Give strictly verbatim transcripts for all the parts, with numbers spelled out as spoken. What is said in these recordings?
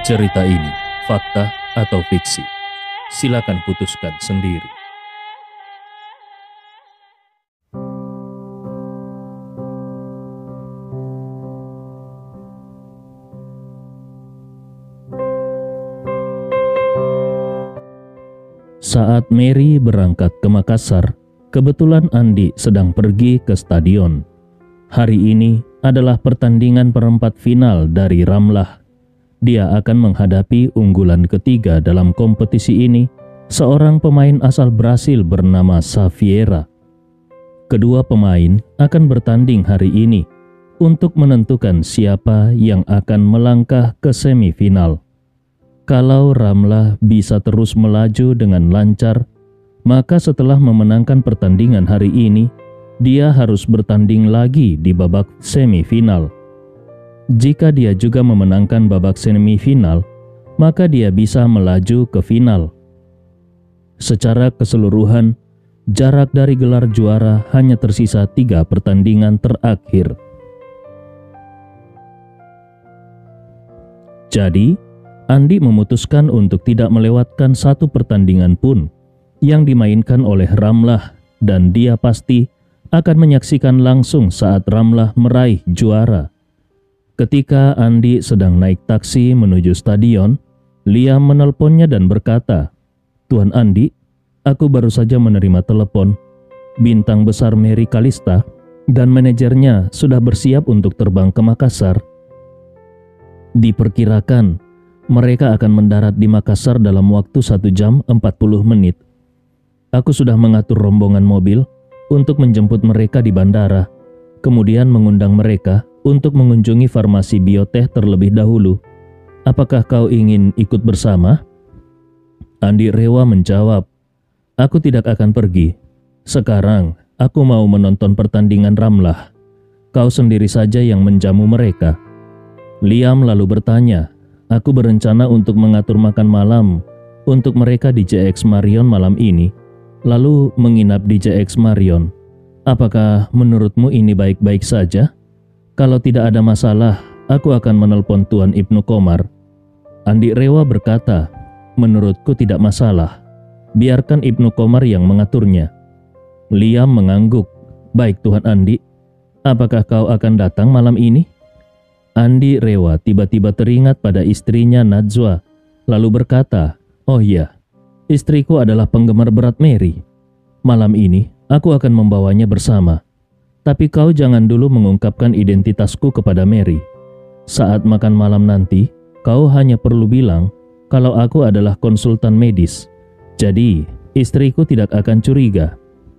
Cerita ini fakta atau fiksi? Silakan putuskan sendiri. Saat Mary berangkat ke Makassar, kebetulan Andi sedang pergi ke stadion. Hari ini adalah pertandingan perempat final dari Ramlah. Dia akan menghadapi unggulan ketiga dalam kompetisi ini, seorang pemain asal Brasil bernama Xaviera. Kedua pemain akan bertanding hari ini untuk menentukan siapa yang akan melangkah ke semifinal. Kalau Ramlah bisa terus melaju dengan lancar, maka setelah memenangkan pertandingan hari ini, dia harus bertanding lagi di babak semifinal. Jika dia juga memenangkan babak semifinal, maka dia bisa melaju ke final. Secara keseluruhan, jarak dari gelar juara hanya tersisa tiga pertandingan terakhir. Jadi, Andi memutuskan untuk tidak melewatkan satu pertandingan pun yang dimainkan oleh Ramlah, dan dia pasti akan menyaksikan langsung saat Ramlah meraih juara. Ketika Andi sedang naik taksi menuju stadion, Liam menelponnya dan berkata, "Tuan Andi, aku baru saja menerima telepon. Bintang besar Mary Kalista dan manajernya sudah bersiap untuk terbang ke Makassar. Diperkirakan mereka akan mendarat di Makassar dalam waktu satu jam empat puluh menit. Aku sudah mengatur rombongan mobil untuk menjemput mereka di bandara, kemudian mengundang mereka untuk mengunjungi farmasi bioteh terlebih dahulu. Apakah kau ingin ikut bersama?" Andi Rewa menjawab, "Aku tidak akan pergi. Sekarang aku mau menonton pertandingan Ramlah. Kau sendiri saja yang menjamu mereka." Liam lalu bertanya, "Aku berencana untuk mengatur makan malam untuk mereka di J X Marion malam ini, lalu menginap di J X Marion. Apakah menurutmu ini baik-baik saja? Kalau tidak ada masalah, aku akan menelpon Tuan Ibnu Komar." Andi Rewa berkata, "Menurutku tidak masalah. Biarkan Ibnu Komar yang mengaturnya." Liam mengangguk, "Baik Tuan Andi, apakah kau akan datang malam ini?" Andi Rewa tiba-tiba teringat pada istrinya Najwa, lalu berkata, "Oh iya, istriku adalah penggemar berat Mary. Malam ini aku akan membawanya bersama. Tapi kau jangan dulu mengungkapkan identitasku kepada Mary. Saat makan malam nanti, kau hanya perlu bilang kalau aku adalah konsultan medis. Jadi, istriku tidak akan curiga."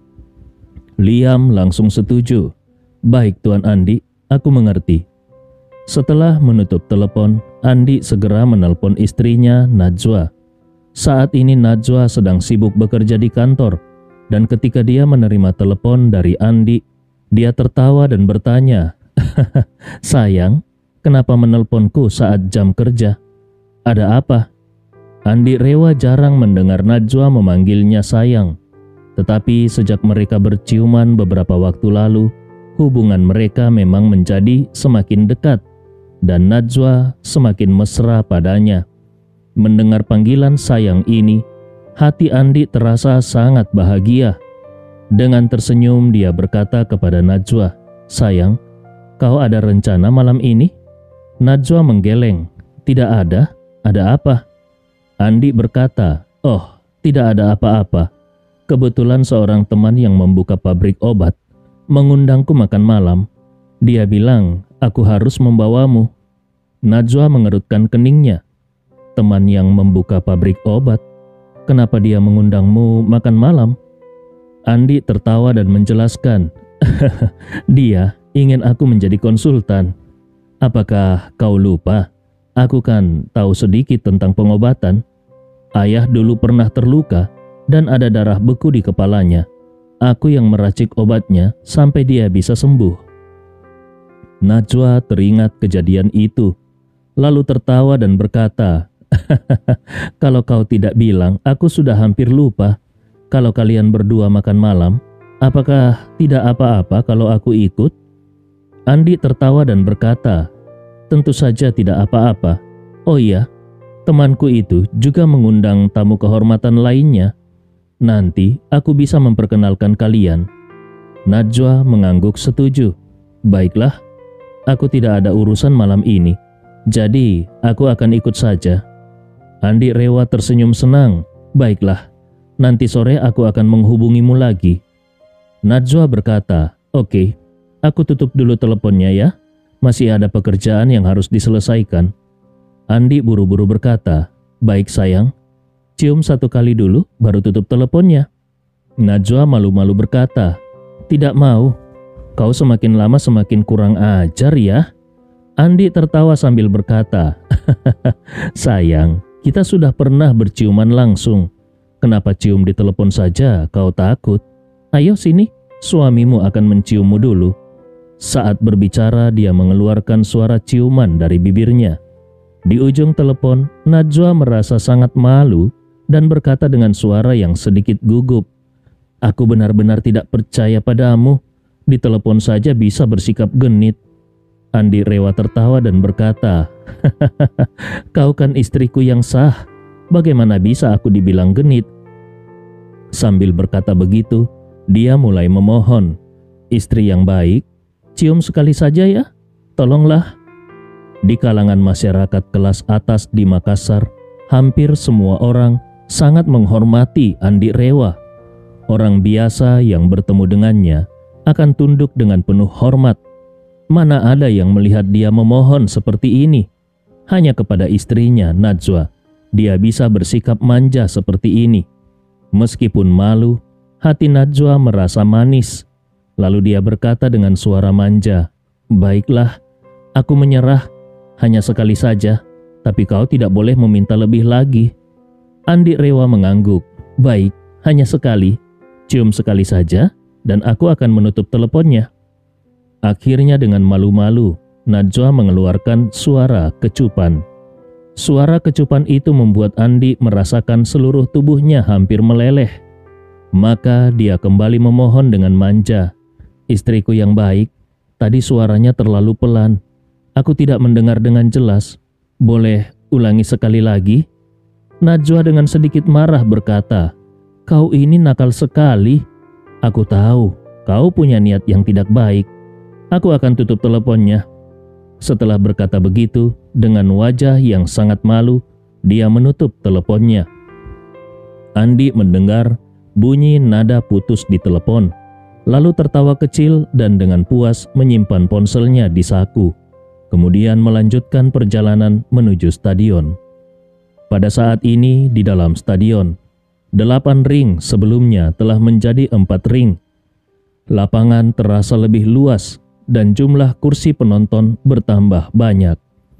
Liam langsung setuju. "Baik Tuan Andi, aku mengerti." Setelah menutup telepon, Andi segera menelpon istrinya Najwa. Saat ini Najwa sedang sibuk bekerja di kantor, dan ketika dia menerima telepon dari Andi, dia tertawa dan bertanya, "Sayang, kenapa menelponku saat jam kerja? Ada apa?" Andi Rewa jarang mendengar Najwa memanggilnya sayang. Tetapi sejak mereka berciuman beberapa waktu lalu, hubungan mereka memang menjadi semakin dekat, dan Najwa semakin mesra padanya. Mendengar panggilan sayang ini, hati Andi terasa sangat bahagia. Dengan tersenyum dia berkata kepada Najwa, "Sayang, kau ada rencana malam ini?" Najwa menggeleng, "Tidak ada, ada apa?" Andi berkata, "Oh, tidak ada apa-apa. Kebetulan seorang teman yang membuka pabrik obat mengundangku makan malam. Dia bilang, aku harus membawamu." Najwa mengerutkan keningnya. "Teman yang membuka pabrik obat? Kenapa dia mengundangmu makan malam?" Andi tertawa dan menjelaskan, "Dia ingin aku menjadi konsultan. Apakah kau lupa? Aku kan tahu sedikit tentang pengobatan. Ayah dulu pernah terluka dan ada darah beku di kepalanya. Aku yang meracik obatnya sampai dia bisa sembuh." Najwa teringat kejadian itu, lalu tertawa dan berkata, "Kalau kau tidak bilang, aku sudah hampir lupa. Kalau kalian berdua makan malam, apakah tidak apa-apa kalau aku ikut?" Andi tertawa dan berkata, "Tentu saja tidak apa-apa. Oh iya, temanku itu juga mengundang tamu kehormatan lainnya. Nanti aku bisa memperkenalkan kalian. Najwa mengangguk setuju. Baiklah, aku tidak ada urusan malam ini, jadi aku akan ikut saja. Andi Rewa tersenyum senang. Baiklah, nanti sore aku akan menghubungimu lagi. Najwa berkata, oke, aku tutup dulu teleponnya ya. Masih ada pekerjaan yang harus diselesaikan. Andi buru-buru berkata, baik sayang, cium satu kali dulu baru tutup teleponnya. Najwa malu-malu berkata, tidak mau, kau semakin lama semakin kurang ajar ya. Andi tertawa sambil berkata, sayang, kita sudah pernah berciuman langsung. Kenapa cium di telepon saja kau takut? Ayo sini, suamimu akan menciummu dulu. Saat berbicara dia mengeluarkan suara ciuman dari bibirnya. Di ujung telepon, Najwa merasa sangat malu dan berkata dengan suara yang sedikit gugup, aku benar-benar tidak percaya padamu. Di telepon saja bisa bersikap genit. Andi Rewa tertawa dan berkata, kau kan istriku yang sah. Bagaimana bisa aku dibilang genit? Sambil berkata begitu, dia mulai memohon, istri yang baik, cium sekali saja ya, tolonglah. Di kalangan masyarakat kelas atas di Makassar, hampir semua orang sangat menghormati Andi Rewa. Orang biasa yang bertemu dengannya akan tunduk dengan penuh hormat. Mana ada yang melihat dia memohon seperti ini? Hanya kepada istrinya, Najwa, dia bisa bersikap manja seperti ini. Meskipun malu, hati Najwa merasa manis. Lalu dia berkata dengan suara manja, baiklah, aku menyerah. Hanya sekali saja, tapi kau tidak boleh meminta lebih lagi. Andi Rewa mengangguk. Baik, hanya sekali. Cium sekali saja, dan aku akan menutup teleponnya. Akhirnya dengan malu-malu, Najwa mengeluarkan suara kecupan. Suara kecupan itu membuat Andi merasakan seluruh tubuhnya hampir meleleh. Maka dia kembali memohon dengan manja. Istriku yang baik, tadi suaranya terlalu pelan. Aku tidak mendengar dengan jelas. Boleh ulangi sekali lagi? Najwa dengan sedikit marah berkata, kau ini nakal sekali. Aku tahu kau punya niat yang tidak baik. Aku akan tutup teleponnya. Setelah berkata begitu, dengan wajah yang sangat malu, dia menutup teleponnya. Andi mendengar bunyi nada putus di telepon, lalu tertawa kecil dan dengan puas menyimpan ponselnya di saku. Kemudian melanjutkan perjalanan menuju stadion. Pada saat ini di dalam stadion, delapan ring sebelumnya telah menjadi empat ring. Lapangan terasa lebih luas dan jumlah kursi penonton bertambah banyak.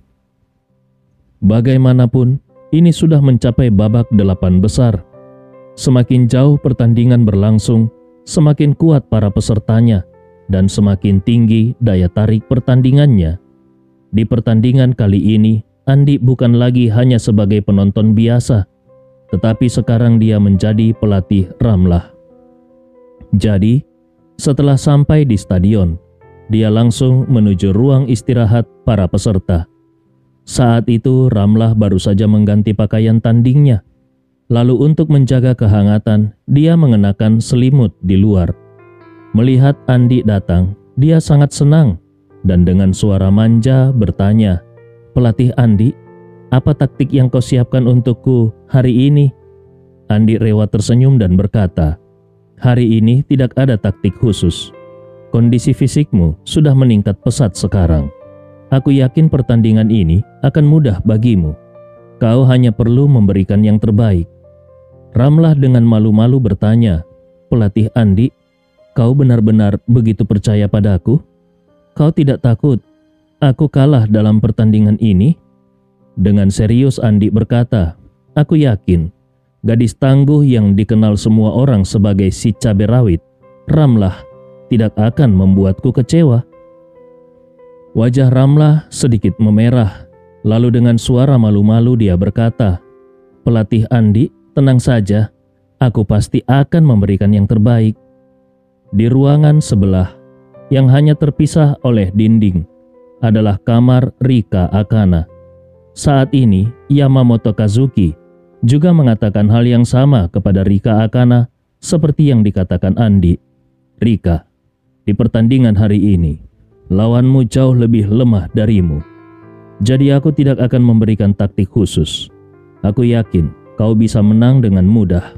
Bagaimanapun, ini sudah mencapai babak delapan besar. Semakin jauh pertandingan berlangsung, semakin kuat para pesertanya dan semakin tinggi daya tarik pertandingannya. Di pertandingan kali ini, Andi bukan lagi hanya sebagai penonton biasa, tetapi sekarang dia menjadi pelatih Ramlah. Jadi, setelah sampai di stadion, dia langsung menuju ruang istirahat para peserta. Saat itu Ramlah baru saja mengganti pakaian tandingnya. Lalu untuk menjaga kehangatan, dia mengenakan selimut di luar. Melihat Andi datang, dia sangat senang. Dan dengan suara manja bertanya, pelatih Andi, apa taktik yang kau siapkan untukku hari ini? Andi Rewa tersenyum dan berkata, hari ini tidak ada taktik khusus. Kondisi fisikmu sudah meningkat pesat sekarang. Aku yakin pertandingan ini akan mudah bagimu. Kau hanya perlu memberikan yang terbaik. Ramlah dengan malu-malu bertanya, pelatih Andi, kau benar-benar begitu percaya padaku? Kau tidak takut aku kalah dalam pertandingan ini? Dengan serius Andi berkata, aku yakin gadis tangguh yang dikenal semua orang sebagai si cabai rawit, Ramlah, tidak akan membuatku kecewa. Wajah Ramlah sedikit memerah, lalu dengan suara malu-malu dia berkata, pelatih Andi, tenang saja, aku pasti akan memberikan yang terbaik. Di ruangan sebelah, yang hanya terpisah oleh dinding, adalah kamar Rika Akana. Saat ini, Yamamoto Kazuki juga mengatakan hal yang sama kepada Rika Akana seperti yang dikatakan Andi. Rika, di pertandingan hari ini, lawanmu jauh lebih lemah darimu. Jadi aku tidak akan memberikan taktik khusus. Aku yakin kau bisa menang dengan mudah.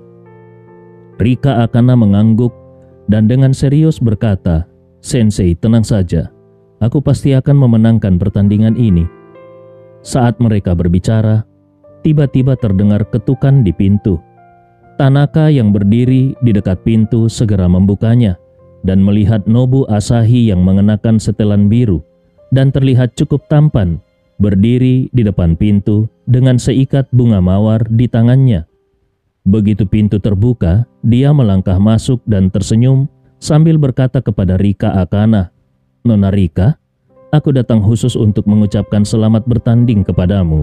Rika Akana mengangguk dan dengan serius berkata, Sensei, tenang saja. Aku pasti akan memenangkan pertandingan ini. Saat mereka berbicara, tiba-tiba terdengar ketukan di pintu. Tanaka yang berdiri di dekat pintu segera membukanya dan melihat Nobu Asahi yang mengenakan setelan biru dan terlihat cukup tampan berdiri di depan pintu dengan seikat bunga mawar di tangannya. Begitu pintu terbuka, dia melangkah masuk dan tersenyum sambil berkata kepada Rika Akana, Nona Rika, aku datang khusus untuk mengucapkan selamat bertanding kepadamu.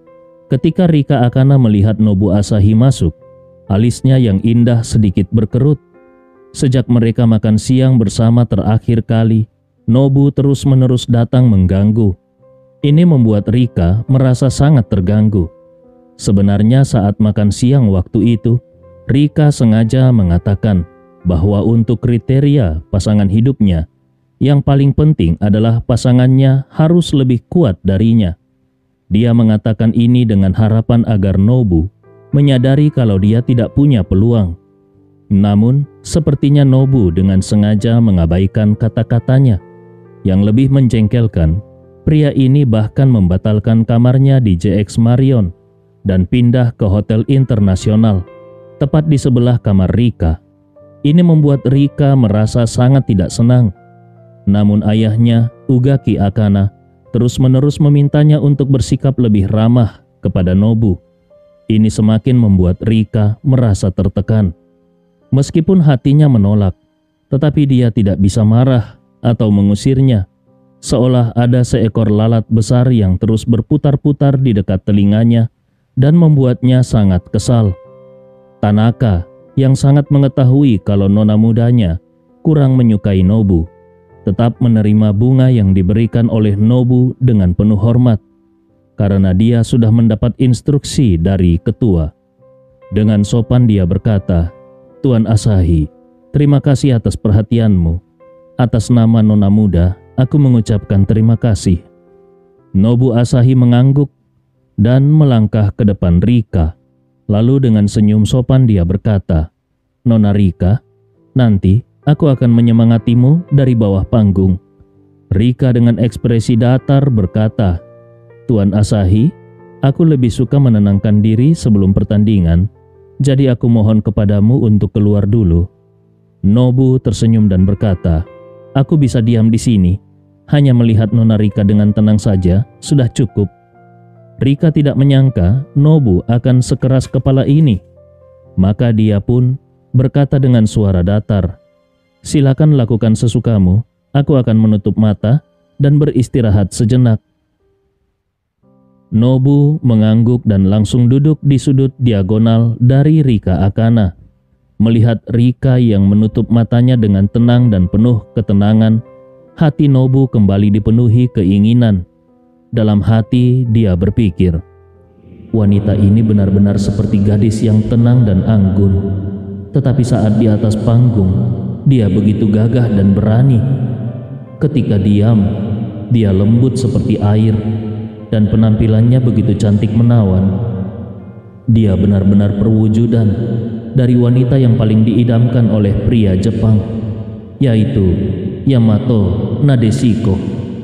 Ketika Rika Akana melihat Nobu Asahi masuk, alisnya yang indah sedikit berkerut. Sejak mereka makan siang bersama terakhir kali, Nobu terus-menerus datang mengganggu. Ini membuat Rika merasa sangat terganggu. Sebenarnya saat makan siang waktu itu, Rika sengaja mengatakan bahwa untuk kriteria pasangan hidupnya, yang paling penting adalah pasangannya harus lebih kuat darinya. Dia mengatakan ini dengan harapan agar Nobu menyadari kalau dia tidak punya peluang. Namun, sepertinya Nobu dengan sengaja mengabaikan kata-katanya. Yang lebih menjengkelkan, pria ini bahkan membatalkan kamarnya di J X Marion dan pindah ke hotel internasional, tepat di sebelah kamar Rika. Ini membuat Rika merasa sangat tidak senang. Namun ayahnya, Ugaki Akana, terus-menerus memintanya untuk bersikap lebih ramah kepada Nobu. Ini semakin membuat Rika merasa tertekan. Meskipun hatinya menolak, tetapi dia tidak bisa marah atau mengusirnya, seolah ada seekor lalat besar yang terus berputar-putar di dekat telinganya dan membuatnya sangat kesal. Tanaka, yang sangat mengetahui kalau nona mudanya kurang menyukai Nobu, tetap menerima bunga yang diberikan oleh Nobu dengan penuh hormat, karena dia sudah mendapat instruksi dari ketua. Dengan sopan dia berkata, Tuan Asahi, terima kasih atas perhatianmu. Atas nama nona muda, aku mengucapkan terima kasih. Nobu Asahi mengangguk dan melangkah ke depan Rika. Lalu dengan senyum sopan dia berkata, Nona Rika, nanti aku akan menyemangatimu dari bawah panggung. Rika dengan ekspresi datar berkata, Tuan Asahi, aku lebih suka menenangkan diri sebelum pertandingan, jadi aku mohon kepadamu untuk keluar dulu. Nobu tersenyum dan berkata, aku bisa diam di sini, hanya melihat Nona Rika dengan tenang saja sudah cukup. Rika tidak menyangka Nobu akan sekeras kepala ini. Maka dia pun berkata dengan suara datar, silakan lakukan sesukamu, aku akan menutup mata dan beristirahat sejenak. Nobu mengangguk dan langsung duduk di sudut diagonal dari Rika Akana. Melihat Rika yang menutup matanya dengan tenang dan penuh ketenangan, hati Nobu kembali dipenuhi keinginan. Dalam hati dia berpikir, wanita ini benar-benar seperti gadis yang tenang dan anggun. Tetapi saat di atas panggung, dia begitu gagah dan berani. Ketika diam, dia lembut seperti air dan penampilannya begitu cantik menawan. Dia benar-benar perwujudan dari wanita yang paling diidamkan oleh pria Jepang, yaitu Yamato Nadeshiko.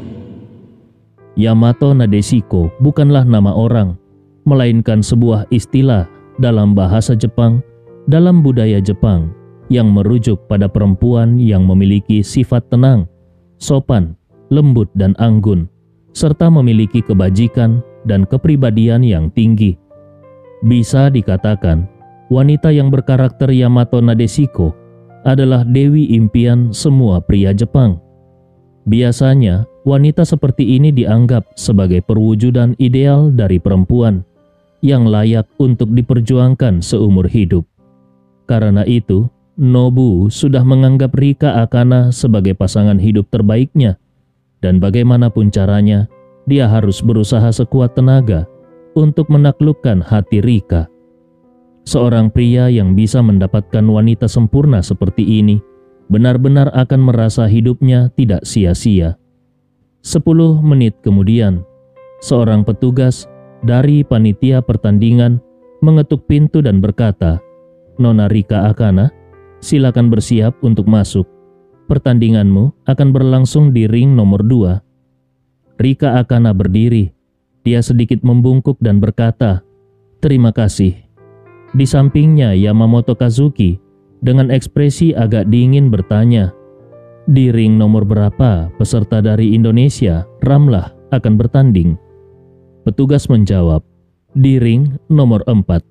Yamato Nadeshiko bukanlah nama orang, melainkan sebuah istilah dalam bahasa Jepang, dalam budaya Jepang, yang merujuk pada perempuan yang memiliki sifat tenang, sopan, lembut dan anggun, serta memiliki kebajikan dan kepribadian yang tinggi. Bisa dikatakan, wanita yang berkarakter Yamato Nadeshiko adalah dewi impian semua pria Jepang. Biasanya, wanita seperti ini dianggap sebagai perwujudan ideal dari perempuan yang layak untuk diperjuangkan seumur hidup. Karena itu, Nobu sudah menganggap Rika Akana sebagai pasangan hidup terbaiknya, dan bagaimanapun caranya, dia harus berusaha sekuat tenaga untuk menaklukkan hati Rika. Seorang pria yang bisa mendapatkan wanita sempurna seperti ini benar-benar akan merasa hidupnya tidak sia-sia. Sepuluh menit kemudian, seorang petugas dari panitia pertandingan mengetuk pintu dan berkata, "Nona Rika Akana, silakan bersiap untuk masuk. Pertandinganmu akan berlangsung di ring nomor dua." Rika Akana berdiri. Dia sedikit membungkuk dan berkata, "Terima kasih." Di sampingnya Yamamoto Kazuki dengan ekspresi agak dingin bertanya, "Di ring nomor berapa peserta dari Indonesia, Ramlah, akan bertanding?" Petugas menjawab, "Di ring nomor empat."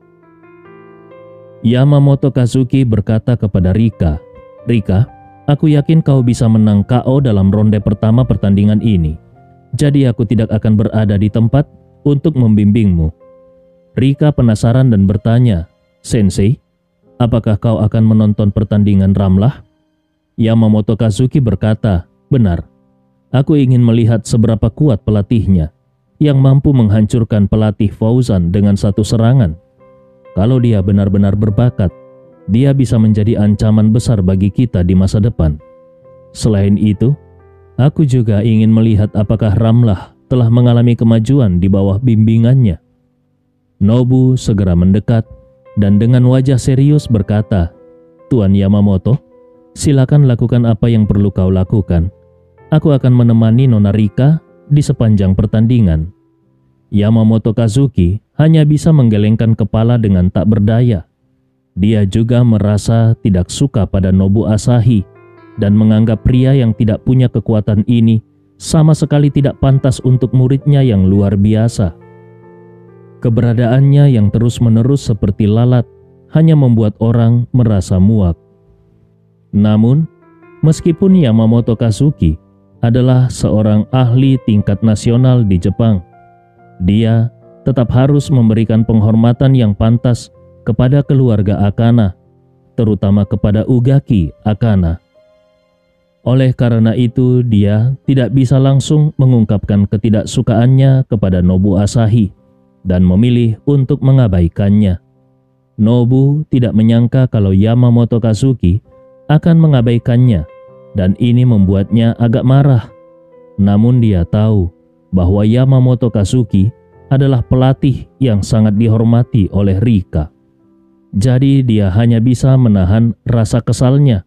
Yamamoto Kazuki berkata kepada Rika, "Rika, aku yakin kau bisa menang K O dalam ronde pertama pertandingan ini. Jadi aku tidak akan berada di tempat untuk membimbingmu." Rika penasaran dan bertanya, "Sensei, apakah kau akan menonton pertandingan Ramlah?" Yamamoto Kazuki berkata, "Benar. Aku ingin melihat seberapa kuat pelatihnya yang mampu menghancurkan pelatih Fauzan dengan satu serangan. Kalau dia benar-benar berbakat, dia bisa menjadi ancaman besar bagi kita di masa depan. Selain itu, aku juga ingin melihat apakah Ramlah telah mengalami kemajuan di bawah bimbingannya." Nobu segera mendekat dan dengan wajah serius berkata, "Tuan Yamamoto, silakan lakukan apa yang perlu kau lakukan. Aku akan menemani Nona Rika di sepanjang pertandingan." Yamamoto Kazuki hanya bisa menggelengkan kepala dengan tak berdaya. Dia juga merasa tidak suka pada Nobu Asahi dan menganggap pria yang tidak punya kekuatan ini sama sekali tidak pantas untuk muridnya yang luar biasa. Keberadaannya yang terus-menerus seperti lalat hanya membuat orang merasa muak. Namun, meskipun Yamamoto Kazuki adalah seorang ahli tingkat nasional di Jepang, dia tetap harus memberikan penghormatan yang pantas kepada keluarga Akana, terutama kepada Ugaki Akana. Oleh karena itu, dia tidak bisa langsung mengungkapkan ketidaksukaannya kepada Nobu Asahi dan memilih untuk mengabaikannya. Nobu tidak menyangka kalau Yamamoto Kazuki akan mengabaikannya, dan ini membuatnya agak marah. Namun dia tahu bahwa Yamamoto Kazuki adalah pelatih yang sangat dihormati oleh Rika. Jadi dia hanya bisa menahan rasa kesalnya.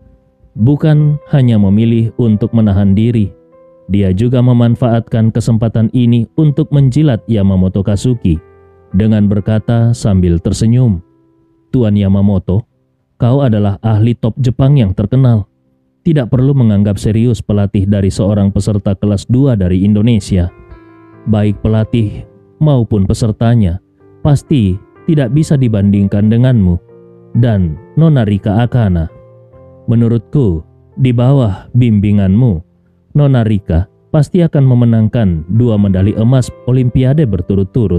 Bukan hanya memilih untuk menahan diri, dia juga memanfaatkan kesempatan ini untuk menjilat Yamamoto Kazuki dengan berkata sambil tersenyum, "Tuan Yamamoto, kau adalah ahli top Jepang yang terkenal. Tidak perlu menganggap serius pelatih dari seorang peserta kelas dua dari Indonesia. Baik pelatih maupun pesertanya pasti tidak bisa dibandingkan denganmu dan Nona Rika Akana. Menurutku, di bawah bimbinganmu, Nona Rika pasti akan memenangkan dua medali emas Olimpiade berturut-turut.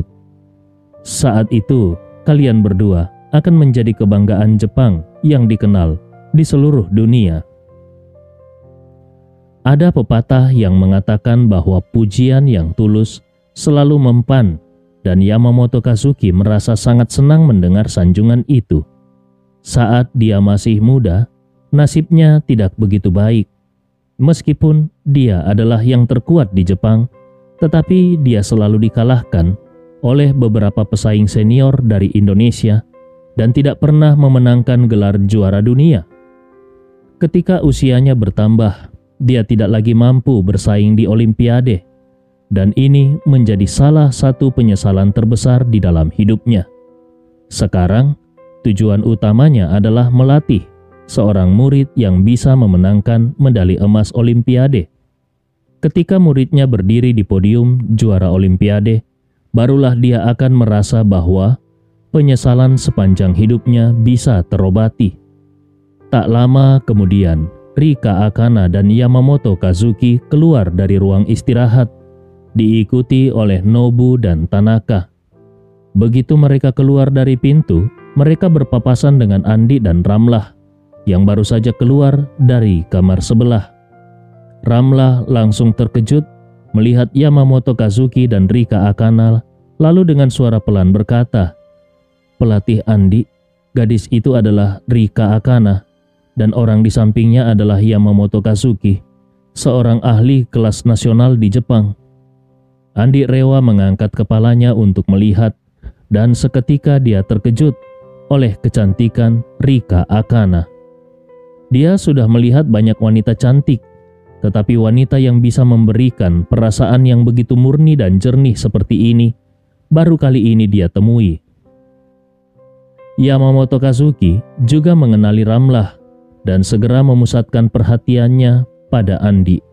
Saat itu, kalian berdua akan menjadi kebanggaan Jepang yang dikenal di seluruh dunia." Ada pepatah yang mengatakan bahwa pujian yang tulus selalu mempan, dan Yamamoto Kazuki merasa sangat senang mendengar sanjungan itu. Saat dia masih muda, nasibnya tidak begitu baik. Meskipun dia adalah yang terkuat di Jepang, tetapi dia selalu dikalahkan oleh beberapa pesaing senior dari Indonesia dan tidak pernah memenangkan gelar juara dunia. Ketika usianya bertambah, dia tidak lagi mampu bersaing di Olimpiade, dan ini menjadi salah satu penyesalan terbesar di dalam hidupnya. Sekarang, tujuan utamanya adalah melatih seorang murid yang bisa memenangkan medali emas Olimpiade. Ketika muridnya berdiri di podium juara Olimpiade, barulah dia akan merasa bahwa penyesalan sepanjang hidupnya bisa terobati. Tak lama kemudian, Rika Akana dan Yamamoto Kazuki keluar dari ruang istirahat, diikuti oleh Nobu dan Tanaka. Begitu mereka keluar dari pintu, mereka berpapasan dengan Andi dan Ramlah yang baru saja keluar dari kamar sebelah. Ramlah langsung terkejut melihat Yamamoto Kazuki dan Rika Akana lalu dengan suara pelan berkata, "Pelatih Andi, gadis itu adalah Rika Akana, dan orang di sampingnya adalah Yamamoto Kazuki, seorang ahli kelas nasional di Jepang." Andi Rewa mengangkat kepalanya untuk melihat, dan seketika dia terkejut oleh kecantikan Rika Akana. Dia sudah melihat banyak wanita cantik, tetapi wanita yang bisa memberikan perasaan yang begitu murni dan jernih seperti ini, baru kali ini dia temui. Yamamoto Kazuki juga mengenali Ramlah dan segera memusatkan perhatiannya pada Andi.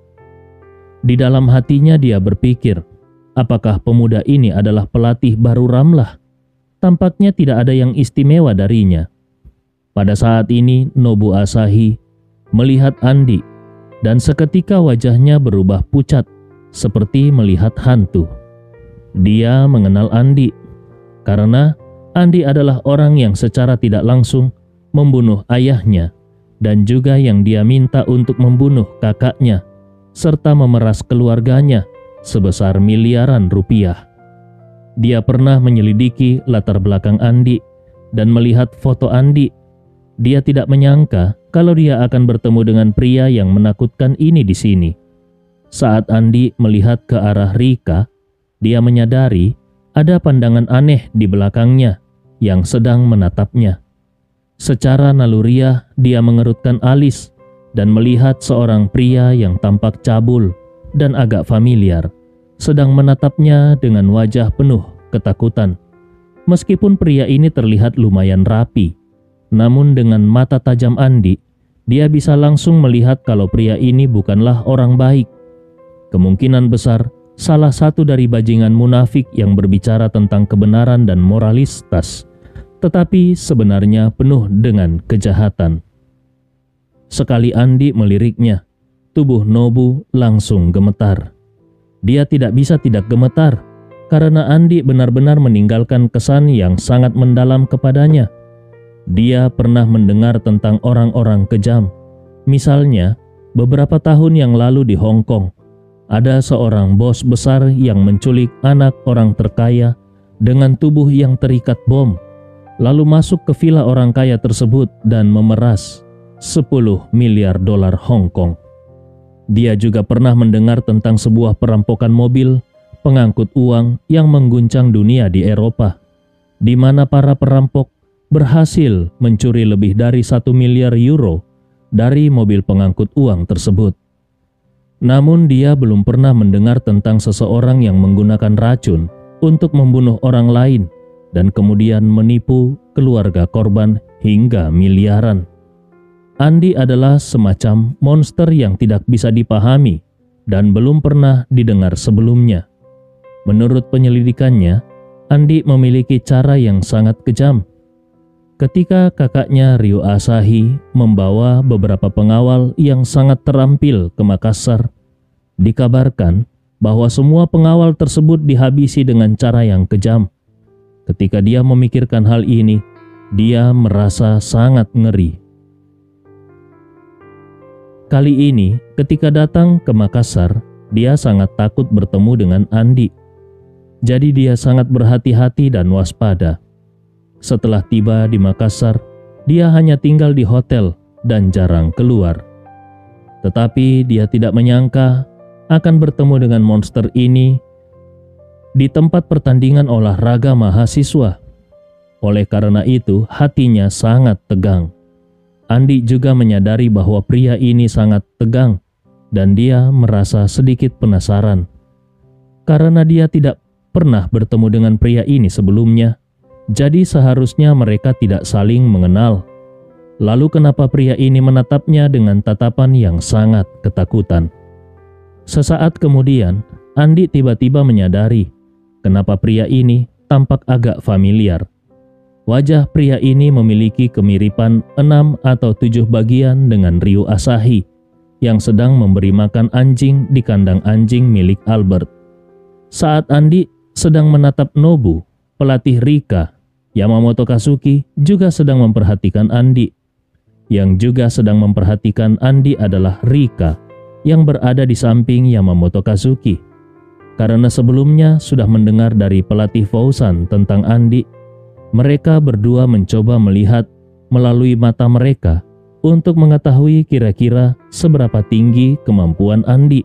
Di dalam hatinya dia berpikir, apakah pemuda ini adalah pelatih baru Ramlah? Tampaknya tidak ada yang istimewa darinya. Pada saat ini Nobu Asahi melihat Andi dan seketika wajahnya berubah pucat seperti melihat hantu. Dia mengenal Andi karena Andi adalah orang yang secara tidak langsung membunuh ayahnya dan juga yang dia minta untuk membunuh kakaknya serta memeras keluarganya sebesar miliaran rupiah. Dia pernah menyelidiki latar belakang Andi dan melihat foto Andi. Dia tidak menyangka kalau dia akan bertemu dengan pria yang menakutkan ini di sini. Saat Andi melihat ke arah Rika, dia menyadari ada pandangan aneh di belakangnya yang sedang menatapnya. Secara naluriah, dia mengerutkan alis dan melihat seorang pria yang tampak cabul dan agak familiar, sedang menatapnya dengan wajah penuh ketakutan. Meskipun pria ini terlihat lumayan rapi, namun dengan mata tajam Andi, dia bisa langsung melihat kalau pria ini bukanlah orang baik. Kemungkinan besar salah satu dari bajingan munafik yang berbicara tentang kebenaran dan moralitas, tetapi sebenarnya penuh dengan kejahatan. Sekali Andi meliriknya, tubuh Nobu langsung gemetar. Dia tidak bisa tidak gemetar, karena Andi benar-benar meninggalkan kesan yang sangat mendalam kepadanya. Dia pernah mendengar tentang orang-orang kejam. Misalnya, beberapa tahun yang lalu di Hong Kong, ada seorang bos besar yang menculik anak orang terkaya dengan tubuh yang terikat bom, lalu masuk ke villa orang kaya tersebut dan memeras sepuluh miliar dolar Hong Kong. Dia juga pernah mendengar tentang sebuah perampokan mobil pengangkut uang yang mengguncang dunia di Eropa, di mana para perampok berhasil mencuri lebih dari satu miliar euro dari mobil pengangkut uang tersebut. Namun dia belum pernah mendengar tentang seseorang yang menggunakan racun untuk membunuh orang lain dan kemudian menipu keluarga korban hingga miliaran. Andi adalah semacam monster yang tidak bisa dipahami dan belum pernah didengar sebelumnya. Menurut penyelidikannya, Andi memiliki cara yang sangat kejam. Ketika kakaknya Ryo Asahi membawa beberapa pengawal yang sangat terampil ke Makassar, dikabarkan bahwa semua pengawal tersebut dihabisi dengan cara yang kejam. Ketika dia memikirkan hal ini, dia merasa sangat ngeri. Kali ini, ketika datang ke Makassar, dia sangat takut bertemu dengan Andi. Jadi dia sangat berhati-hati dan waspada. Setelah tiba di Makassar, dia hanya tinggal di hotel dan jarang keluar. Tetapi dia tidak menyangka akan bertemu dengan monster ini di tempat pertandingan olahraga mahasiswa. Oleh karena itu, hatinya sangat tegang. Andi juga menyadari bahwa pria ini sangat tegang dan dia merasa sedikit penasaran. Karena dia tidak pernah bertemu dengan pria ini sebelumnya, jadi seharusnya mereka tidak saling mengenal. Lalu kenapa pria ini menatapnya dengan tatapan yang sangat ketakutan? Sesaat kemudian, Andi tiba-tiba menyadari kenapa pria ini tampak agak familiar. Wajah pria ini memiliki kemiripan enam atau tujuh bagian dengan Ryo Asahi yang sedang memberi makan anjing di kandang anjing milik Albert. Saat Andi sedang menatap Nobu, pelatih Rika, Yamamoto Kazuki juga sedang memperhatikan Andi. Yang juga sedang memperhatikan Andi adalah Rika yang berada di samping Yamamoto Kazuki. karena sebelumnya sudah mendengar dari pelatih Fauzan tentang Andi. Mereka berdua mencoba melihat melalui mata mereka untuk mengetahui kira-kira seberapa tinggi kemampuan Andi.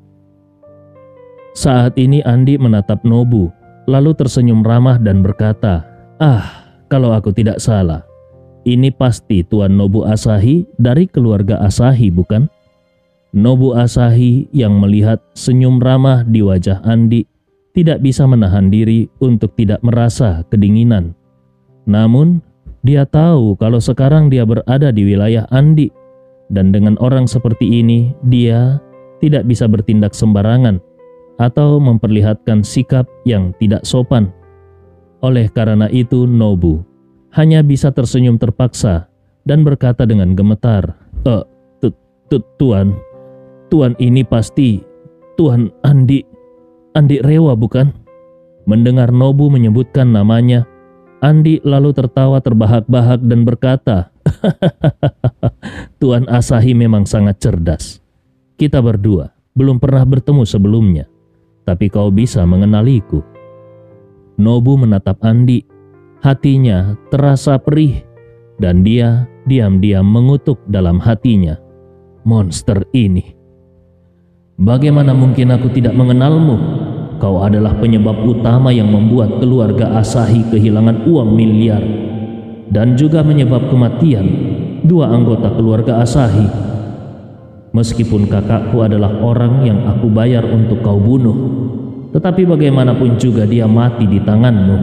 Saat ini Andi menatap Nobu, lalu tersenyum ramah dan berkata, "Ah, kalau aku tidak salah, ini pasti Tuan Nobu Asahi dari keluarga Asahi, bukan?" Nobu Asahi yang melihat senyum ramah di wajah Andi tidak bisa menahan diri untuk tidak merasa kedinginan. Namun, dia tahu kalau sekarang dia berada di wilayah Andi, dan dengan orang seperti ini, dia tidak bisa bertindak sembarangan atau memperlihatkan sikap yang tidak sopan. Oleh karena itu, Nobu hanya bisa tersenyum terpaksa dan berkata dengan gemetar, "Eh, tu, tu, Tuan, Tuan ini pasti Tuan Andi, Andi Rewa, bukan?" Mendengar Nobu menyebutkan namanya, Andi lalu tertawa terbahak-bahak dan berkata, "Tuan Asahi memang sangat cerdas. Kita berdua belum pernah bertemu sebelumnya, tapi kau bisa mengenaliku." Nobu menatap Andi, hatinya terasa perih, dan dia diam-diam mengutuk dalam hatinya, "Monster ini. Bagaimana mungkin aku tidak mengenalmu? Kau adalah penyebab utama yang membuat keluarga Asahi kehilangan uang miliar, dan juga menyebab kematian dua anggota keluarga Asahi. Meskipun kakakku adalah orang yang aku bayar untuk kau bunuh, tetapi bagaimanapun juga dia mati di tanganmu."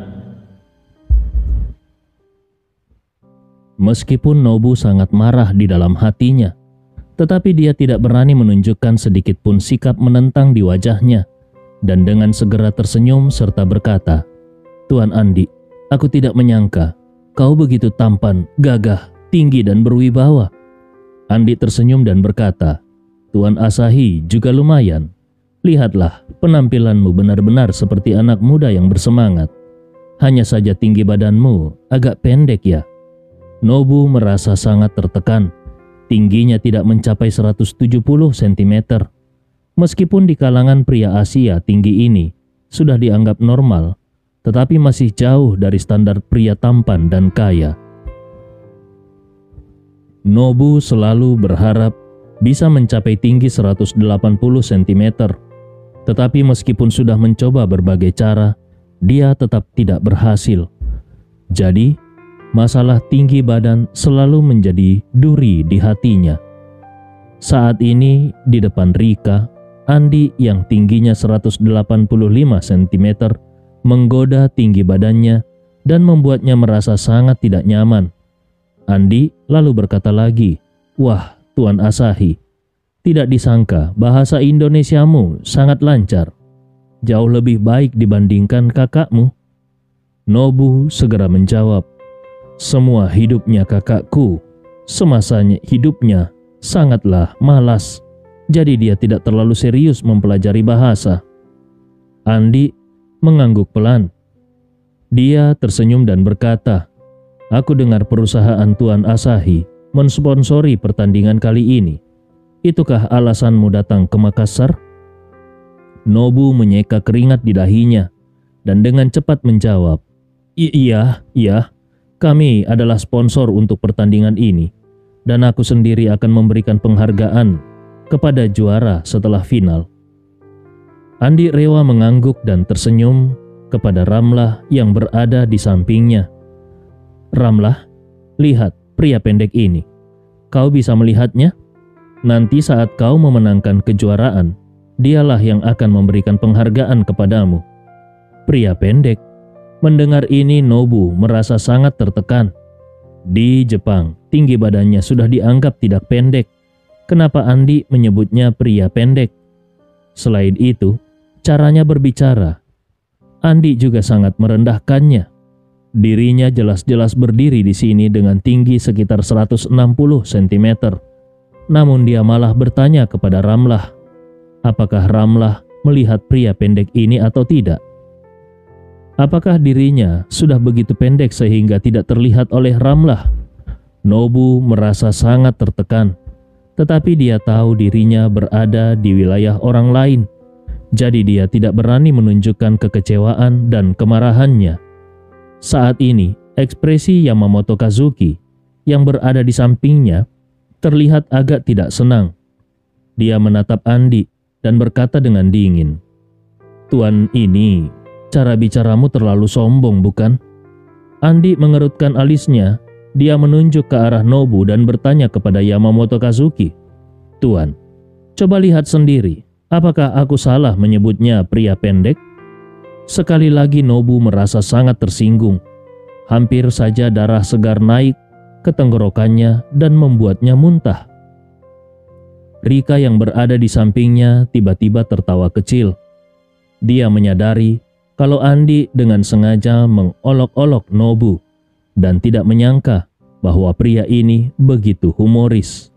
Meskipun Nobu sangat marah di dalam hatinya, tetapi dia tidak berani menunjukkan sedikit pun sikap menentang di wajahnya, dan dengan segera tersenyum serta berkata, "Tuan Andi, aku tidak menyangka kau begitu tampan, gagah, tinggi dan berwibawa." Andi tersenyum dan berkata, "Tuan Asahi juga lumayan. Lihatlah, penampilanmu benar-benar seperti anak muda yang bersemangat. Hanya saja tinggi badanmu agak pendek ya." Nobu merasa sangat tertekan. Tingginya tidak mencapai seratus tujuh puluh sentimeter. Meskipun di kalangan pria Asia tinggi ini sudah dianggap normal, tetapi masih jauh dari standar pria tampan dan kaya. Nobu selalu berharap bisa mencapai tinggi seratus delapan puluh sentimeter, tetapi meskipun sudah mencoba berbagai cara, dia tetap tidak berhasil. Jadi, masalah tinggi badan selalu menjadi duri di hatinya. Saat ini di depan Rika, Andi yang tingginya seratus delapan puluh lima sentimeter menggoda tinggi badannya dan membuatnya merasa sangat tidak nyaman. Andi lalu berkata lagi, "Wah, Tuan Asahi, tidak disangka bahasa Indonesiamu sangat lancar. Jauh lebih baik dibandingkan kakakmu." Nobu segera menjawab, "Semua hidupnya kakakku, semasanya hidupnya sangatlah malas. Jadi dia tidak terlalu serius mempelajari bahasa." Andi mengangguk pelan. Dia tersenyum dan berkata, "Aku dengar perusahaan Tuan Asahi mensponsori pertandingan kali ini. Itukah alasanmu datang ke Makassar?" Nobu menyeka keringat di dahinya dan dengan cepat menjawab, "I iya, iya, kami adalah sponsor untuk pertandingan ini, dan aku sendiri akan memberikan penghargaan kepada juara setelah final." Andi Rewa mengangguk dan tersenyum kepada Ramlah yang berada di sampingnya. "Ramlah, lihat pria pendek ini. Kau bisa melihatnya? Nanti saat kau memenangkan kejuaraan, dialah yang akan memberikan penghargaan kepadamu." Pria pendek. Mendengar ini, Nobu merasa sangat tertekan. Di Jepang, tinggi badannya sudah dianggap tidak pendek. Kenapa Andi menyebutnya pria pendek? Selain itu, caranya berbicara, Andi juga sangat merendahkannya. Dirinya jelas-jelas berdiri di sini dengan tinggi sekitar seratus enam puluh sentimeter. Namun dia malah bertanya kepada Ramlah, apakah Ramlah melihat pria pendek ini atau tidak? Apakah dirinya sudah begitu pendek sehingga tidak terlihat oleh Ramlah? Nobu merasa sangat tertekan. Tetapi dia tahu dirinya berada di wilayah orang lain, Jadi dia tidak berani menunjukkan kekecewaan dan kemarahannya. Saat ini, ekspresi Yamamoto Kazuki yang berada di sampingnya terlihat agak tidak senang. Dia menatap Andi dan berkata dengan dingin, "Tuan ini, cara bicaramu terlalu sombong, bukan?" Andi mengerutkan alisnya. Dia menunjuk ke arah Nobu dan bertanya kepada Yamamoto Kazuki, "Tuan, coba lihat sendiri, apakah aku salah menyebutnya pria pendek?" Sekali lagi Nobu merasa sangat tersinggung. Hampir saja darah segar naik ke tenggorokannya dan membuatnya muntah. Rika yang berada di sampingnya tiba-tiba tertawa kecil. Dia menyadari kalau Andi dengan sengaja mengolok-olok Nobu dan tidak menyangka bahwa pria ini begitu humoris.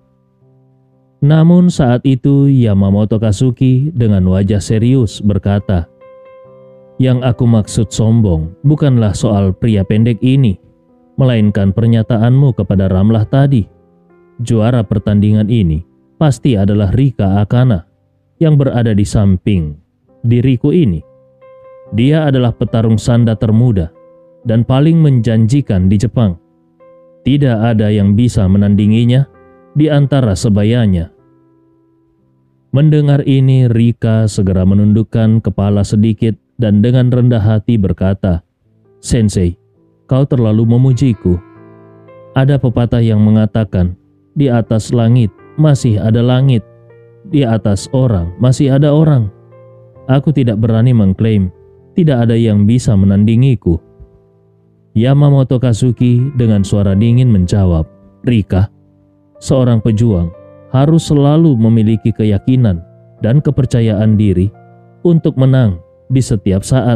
Namun saat itu Yamamoto Kazuki dengan wajah serius berkata, "Yang aku maksud sombong bukanlah soal pria pendek ini, melainkan pernyataanmu kepada Ramlah tadi. Juara pertandingan ini pasti adalah Rika Akana yang berada di samping diriku ini. Dia adalah petarung sanda termuda dan paling menjanjikan di Jepang. Tidak ada yang bisa menandinginya di antara sebayanya." Mendengar ini, Rika segera menundukkan kepala sedikit dan dengan rendah hati berkata, "Sensei, kau terlalu memujiku. Ada pepatah yang mengatakan, di atas langit masih ada langit, di atas orang masih ada orang. Aku tidak berani mengklaim tidak ada yang bisa menandingiku." Yamamoto Kazuki dengan suara dingin menjawab, "Rika, seorang pejuang harus selalu memiliki keyakinan dan kepercayaan diri untuk menang di setiap saat."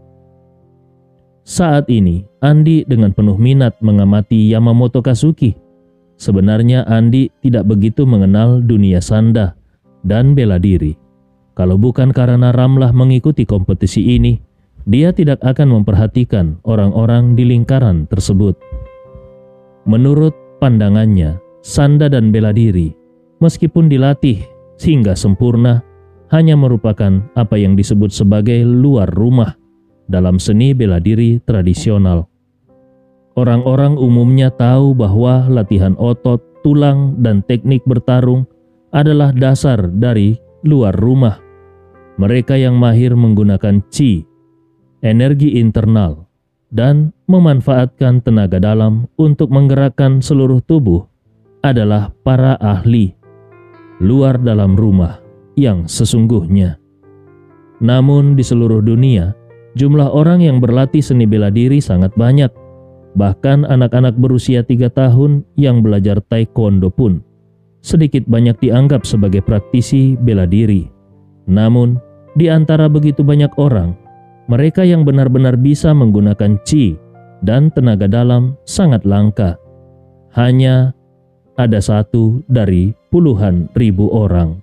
Saat ini, Andi dengan penuh minat mengamati Yamamoto Kazuki. Sebenarnya Andi tidak begitu mengenal dunia sanda dan bela diri. Kalau bukan karena Ramlah mengikuti kompetisi ini, dia tidak akan memperhatikan orang-orang di lingkaran tersebut. Menurut pandangannya, sanda dan bela diri, meskipun dilatih hingga sempurna, hanya merupakan apa yang disebut sebagai luar rumah dalam seni bela diri tradisional. Orang-orang umumnya tahu bahwa latihan otot, tulang, dan teknik bertarung adalah dasar dari luar rumah. Mereka yang mahir menggunakan chi, energi internal, dan memanfaatkan tenaga dalam untuk menggerakkan seluruh tubuh adalah para ahli luar dalam rumah yang sesungguhnya. Namun di seluruh dunia, jumlah orang yang berlatih seni bela diri sangat banyak. Bahkan anak-anak berusia tiga tahun yang belajar taekwondo pun sedikit banyak dianggap sebagai praktisi bela diri. Namun, di antara begitu banyak orang, mereka yang benar-benar bisa menggunakan chi dan tenaga dalam sangat langka. Hanya ada satu dari puluhan ribu orang.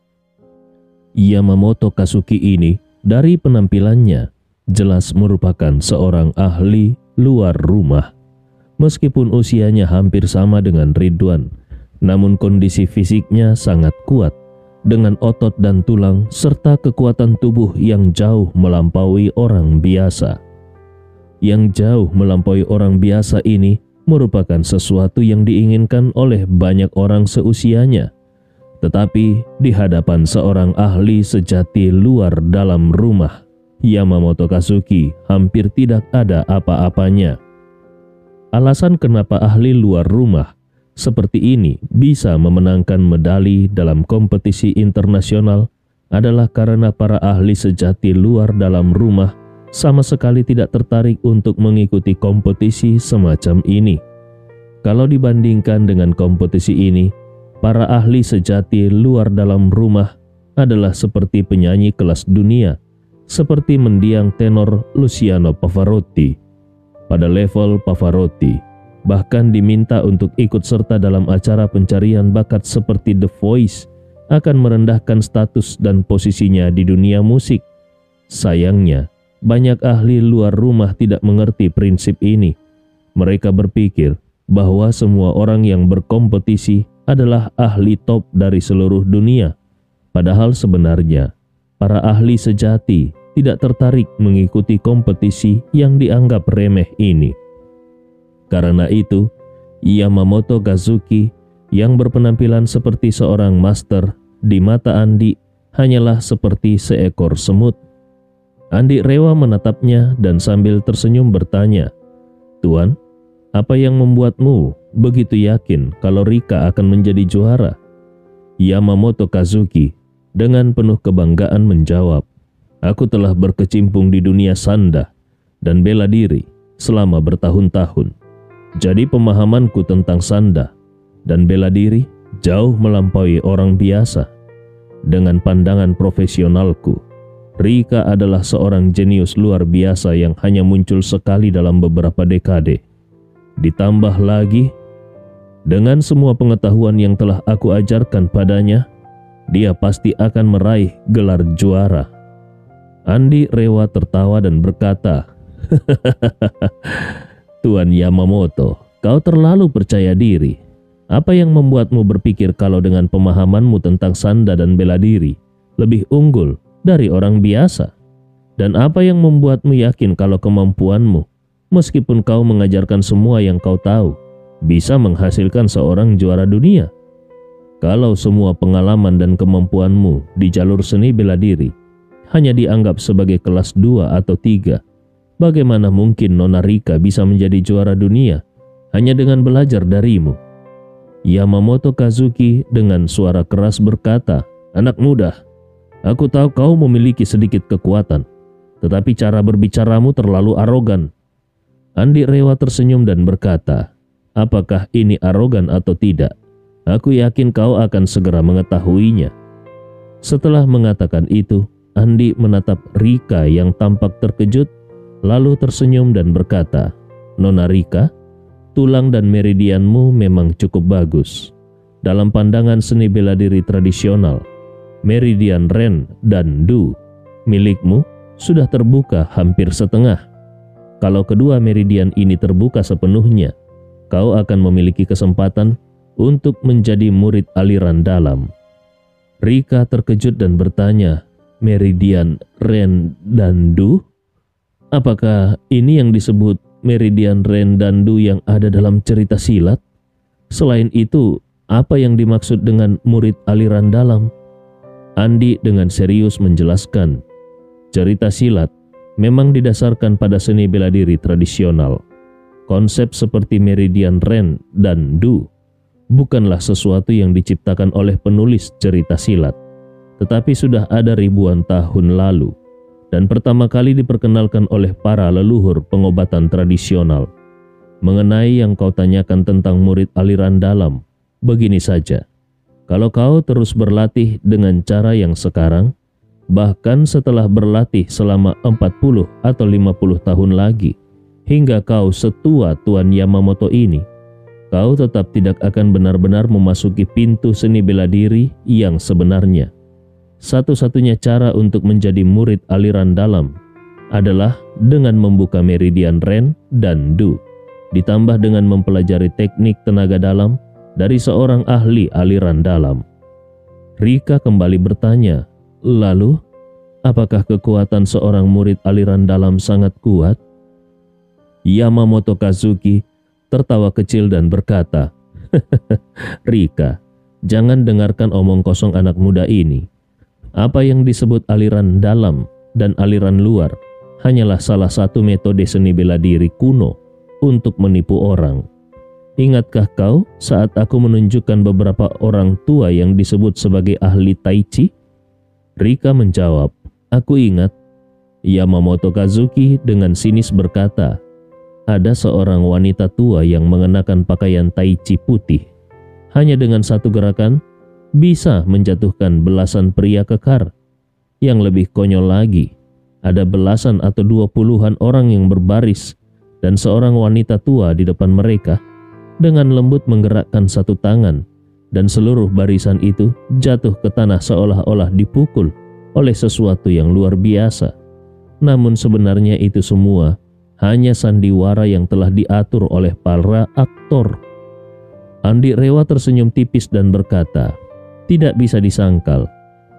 Yamamoto Kazuki ini dari penampilannya jelas merupakan seorang ahli luar rumah. Meskipun usianya hampir sama dengan Ridwan, namun kondisi fisiknya sangat kuat dengan otot dan tulang serta kekuatan tubuh yang jauh melampaui orang biasa. Yang jauh melampaui orang biasa ini merupakan sesuatu yang diinginkan oleh banyak orang seusianya. Tetapi di hadapan seorang ahli sejati luar dalam rumah, Yamamoto Kazuki hampir tidak ada apa-apanya. Alasan kenapa ahli luar rumah seperti ini bisa memenangkan medali dalam kompetisi internasional adalah karena para ahli sejati luar dalam rumah sama sekali tidak tertarik untuk mengikuti kompetisi semacam ini. Kalau dibandingkan dengan kompetisi ini, para ahli sejati luar dalam rumah adalah seperti penyanyi kelas dunia, seperti mendiang tenor Luciano Pavarotti. Pada level Pavarotti, bahkan diminta untuk ikut serta dalam acara pencarian bakat seperti The Voice akan merendahkan status dan posisinya di dunia musik. Sayangnya, banyak ahli luar rumah tidak mengerti prinsip ini. Mereka berpikir bahwa semua orang yang berkompetisi adalah ahli top dari seluruh dunia. Padahal sebenarnya, para ahli sejati tidak tertarik mengikuti kompetisi yang dianggap remeh ini. Karena itu, Yamamoto Kazuki yang berpenampilan seperti seorang master di mata Andi hanyalah seperti seekor semut. Andi rela menatapnya dan sambil tersenyum bertanya, "Tuan, apa yang membuatmu begitu yakin kalau Rika akan menjadi juara?" Yamamoto Kazuki dengan penuh kebanggaan menjawab, "Aku telah berkecimpung di dunia sanda dan bela diri selama bertahun-tahun. Jadi pemahamanku tentang sanda dan bela diri jauh melampaui orang biasa. Dengan pandangan profesionalku, Rika adalah seorang jenius luar biasa yang hanya muncul sekali dalam beberapa dekade. Ditambah lagi, dengan semua pengetahuan yang telah aku ajarkan padanya, dia pasti akan meraih gelar juara." Andi Rewa tertawa dan berkata, "Tuan Yamamoto, kau terlalu percaya diri. Apa yang membuatmu berpikir kalau dengan pemahamanmu tentang sanda dan bela diri lebih unggul dari orang biasa? Dan apa yang membuatmu yakin kalau kemampuanmu, meskipun kau mengajarkan semua yang kau tahu, bisa menghasilkan seorang juara dunia? Kalau semua pengalaman dan kemampuanmu di jalur seni bela diri hanya dianggap sebagai kelas dua atau tiga, bagaimana mungkin Nona Rika bisa menjadi juara dunia hanya dengan belajar darimu?" Yamamoto Kazuki dengan suara keras berkata, "Anak muda, aku tahu kau memiliki sedikit kekuatan, tetapi cara berbicaramu terlalu arogan." Andi Rewa tersenyum dan berkata, "Apakah ini arogan atau tidak? Aku yakin kau akan segera mengetahuinya." Setelah mengatakan itu, Andi menatap Rika yang tampak terkejut, lalu tersenyum dan berkata, "Nona Rika, tulang dan meridianmu memang cukup bagus. Dalam pandangan seni bela diri tradisional, meridian Ren dan Du milikmu sudah terbuka hampir setengah. Kalau kedua meridian ini terbuka sepenuhnya, kau akan memiliki kesempatan untuk menjadi murid aliran dalam." Rika terkejut dan bertanya, "Meridian Ren dan Du? Apakah ini yang disebut meridian Ren dan Du yang ada dalam cerita silat? Selain itu, apa yang dimaksud dengan murid aliran dalam?" Andi dengan serius menjelaskan, cerita silat memang didasarkan pada seni bela diri tradisional. Konsep seperti meridian Ren dan Du bukanlah sesuatu yang diciptakan oleh penulis cerita silat, tetapi sudah ada ribuan tahun lalu dan pertama kali diperkenalkan oleh para leluhur pengobatan tradisional. Mengenai yang kau tanyakan tentang murid aliran dalam, begini saja. Kalau kau terus berlatih dengan cara yang sekarang, bahkan setelah berlatih selama empat puluh atau lima puluh tahun lagi, hingga kau setua Tuan Yamamoto ini, kau tetap tidak akan benar-benar memasuki pintu seni bela diri yang sebenarnya. Satu-satunya cara untuk menjadi murid aliran dalam adalah dengan membuka meridian Ren dan Du, ditambah dengan mempelajari teknik tenaga dalam dari seorang ahli aliran dalam." Rika kembali bertanya, "Lalu, apakah kekuatan seorang murid aliran dalam sangat kuat?" Yamamoto Kazuki tertawa kecil dan berkata, "Rika, jangan dengarkan omong kosong anak muda ini. Apa yang disebut aliran dalam dan aliran luar hanyalah salah satu metode seni bela diri kuno untuk menipu orang. Ingatkah kau saat aku menunjukkan beberapa orang tua yang disebut sebagai ahli Tai Chi?" Rika menjawab, "Aku ingat." Yamamoto Kazuki dengan sinis berkata, "Ada seorang wanita tua yang mengenakan pakaian Tai Chi putih. Hanya dengan satu gerakan, bisa menjatuhkan belasan pria kekar. Yang lebih konyol lagi, ada belasan atau dua puluhan orang yang berbaris dan seorang wanita tua di depan mereka dengan lembut menggerakkan satu tangan dan seluruh barisan itu jatuh ke tanah seolah-olah dipukul oleh sesuatu yang luar biasa. Namun sebenarnya itu semua hanya sandiwara yang telah diatur oleh para aktor." Andi Rewa tersenyum tipis dan berkata, "Tidak bisa disangkal.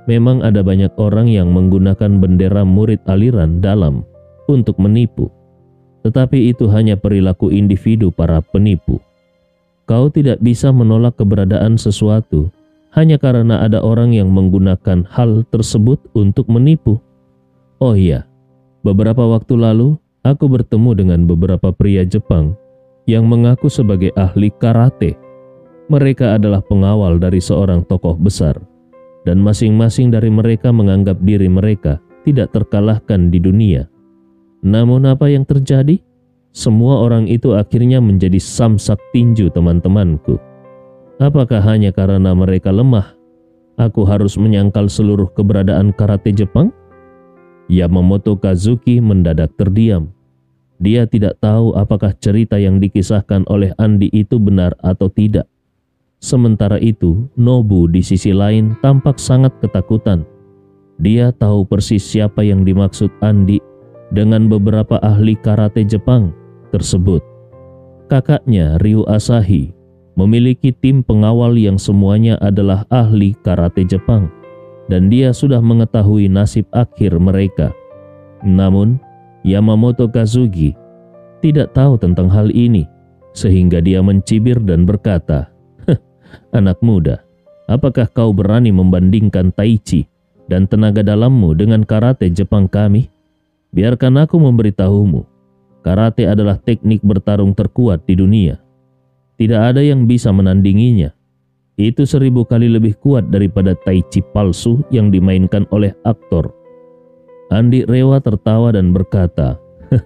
Memang ada banyak orang yang menggunakan bendera murid aliran dalam untuk menipu, tetapi itu hanya perilaku individu para penipu. Kau tidak bisa menolak keberadaan sesuatu hanya karena ada orang yang menggunakan hal tersebut untuk menipu. Oh iya, beberapa waktu lalu aku bertemu dengan beberapa pria Jepang yang mengaku sebagai ahli karate. Mereka adalah pengawal dari seorang tokoh besar, dan masing-masing dari mereka menganggap diri mereka tidak terkalahkan di dunia. Namun apa yang terjadi? Semua orang itu akhirnya menjadi samsak tinju teman-temanku. Apakah hanya karena mereka lemah, aku harus menyangkal seluruh keberadaan karate Jepang? Yamamoto Kazuki mendadak terdiam. Dia tidak tahu apakah cerita yang dikisahkan oleh Andi itu benar atau tidak. Sementara itu, Nobu di sisi lain tampak sangat ketakutan. Dia tahu persis siapa yang dimaksud Andi dengan beberapa ahli karate Jepang tersebut. Kakaknya, Ryu Asahi, memiliki tim pengawal yang semuanya adalah ahli karate Jepang, dan dia sudah mengetahui nasib akhir mereka. Namun, Yamamoto Kazuki tidak tahu tentang hal ini, sehingga dia mencibir dan berkata, "Anak muda, apakah kau berani membandingkan Tai Chi dan tenaga dalammu dengan karate Jepang kami? Biarkan aku memberitahumu, karate adalah teknik bertarung terkuat di dunia. Tidak ada yang bisa menandinginya. Itu seribu kali lebih kuat daripada Tai Chi palsu yang dimainkan oleh aktor." Andi Rewa tertawa dan berkata,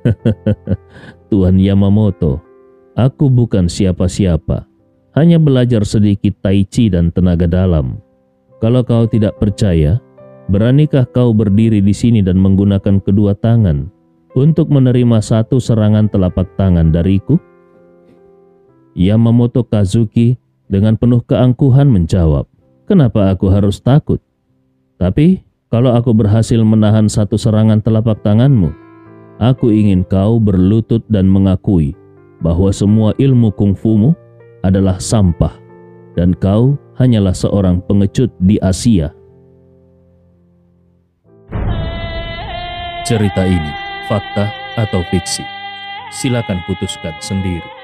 "Tuan Yamamoto, aku bukan siapa-siapa. Hanya belajar sedikit Tai Chi dan tenaga dalam. Kalau kau tidak percaya, beranikah kau berdiri di sini dan menggunakan kedua tangan untuk menerima satu serangan telapak tangan dariku?" Yamamoto Kazuki dengan penuh keangkuhan menjawab, "Kenapa aku harus takut? Tapi kalau aku berhasil menahan satu serangan telapak tanganmu, aku ingin kau berlutut dan mengakui bahwa semua ilmu kungfumu adalah sampah dan kau hanyalah seorang pengecut di Asia." Cerita ini fakta atau fiksi? Silakan putuskan sendiri.